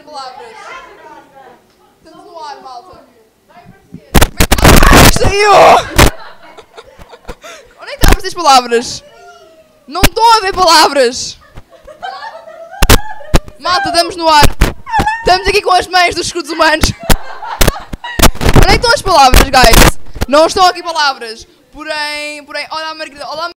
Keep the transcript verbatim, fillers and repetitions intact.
palavras. Estamos no ar, malta. Ah, saiu! Onde é que está a aparecer as palavras? Não estou a ver palavras. Malta, estamos no ar. Estamos aqui com as mães dos escudos humanos. Onde é que estão as palavras, guys? Não estão aqui palavras. Porém, porém, olá Margarida, olá.